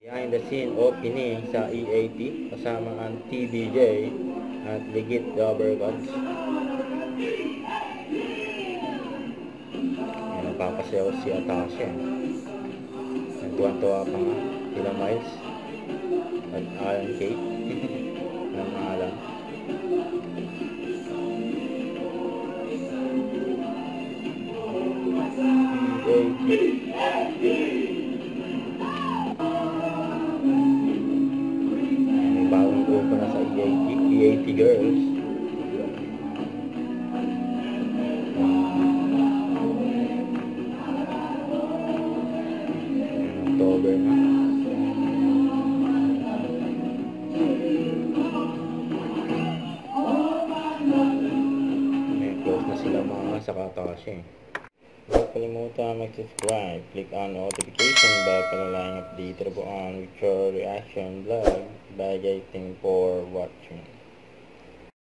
Behind the scene opening sa E.A.T kasama ang TVJ at Ligit Rubber Gods. Napapasayaw si Atasha. Nagtuwan-tuwa pa nga sila Miles at Allan Kate ng Allan. E.A.T bagong grupo na sa E.A.T Girls. October na. Close na sila mga sa Atasha. Huwag kalimutan mag-subscribe, click on notification bell para lang update po on with your reaction vlog. Bye guys, thank you for watching.